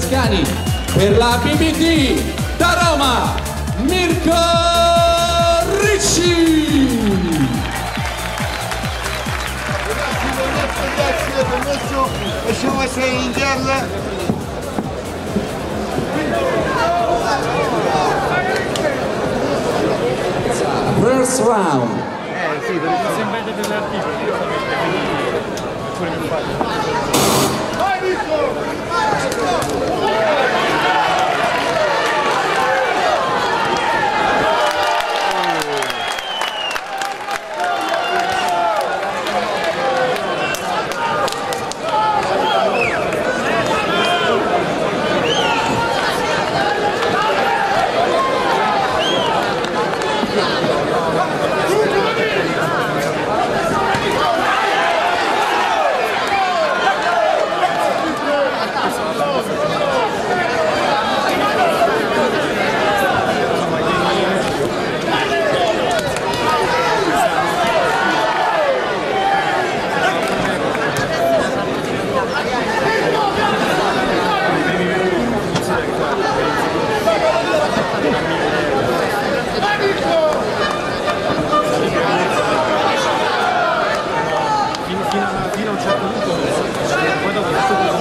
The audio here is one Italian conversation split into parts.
Toscani, per la BBT da Roma, Mirko Ricci. First round. Sì, perché se invece dell'articolo fino a un certo punto, poi dopo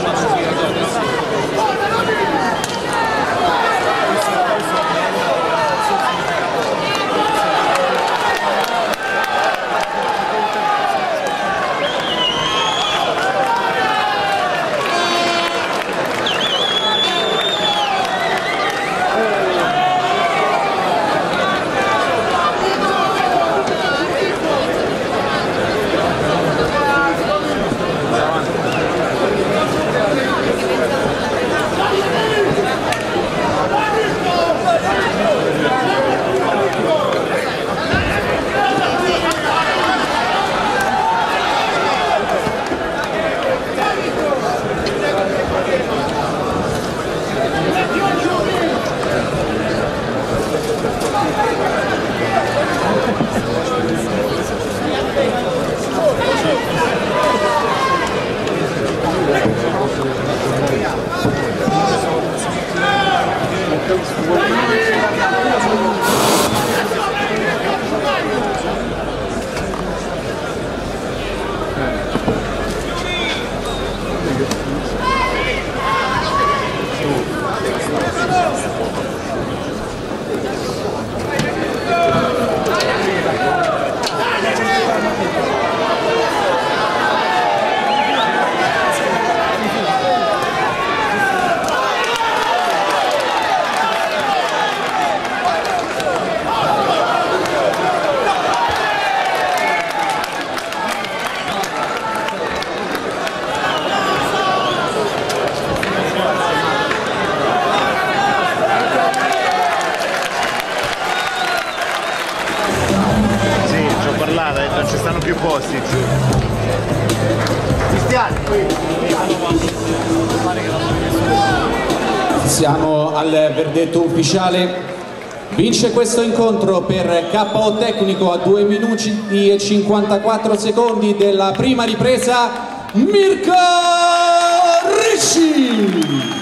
non ci stanno più posti. Siamo al verdetto ufficiale. Vince questo incontro per KO tecnico a 2 minuti e 54 secondi della prima ripresa Mirko Ricci.